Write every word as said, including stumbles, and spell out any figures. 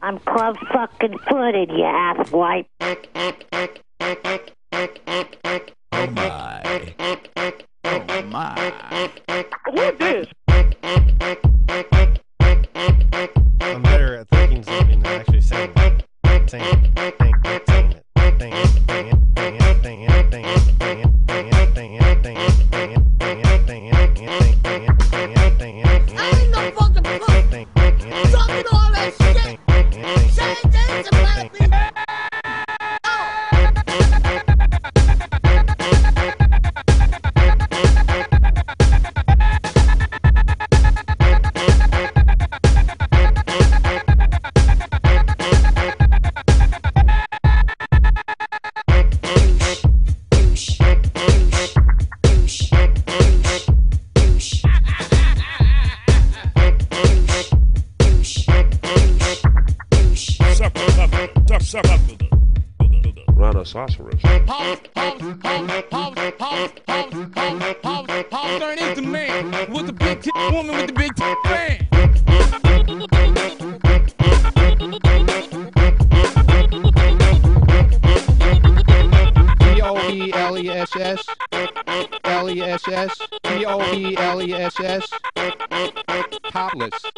I'm club fucking footed, you asswipe. Oh my. Oh my. What is this? I'm better at thinking something than actually saying it. Saying it. Saying it. Saying it. Saying it. Saying it. Saying it. Saying it. Saying it. Saying it. Saying it. Saying it. Saying it. Saying it. Saying it. Saying it. Saying it. Saying it. Saying it. I ain't no fucking punk. Talking all that shit. Say things about me. Rhinoceros. Pause, pause, pause, pause, pause, pause, pause, pause, pause, turn into man with the big t woman with the big t man. P O E L E S S L E S S P O E L E S S Topless.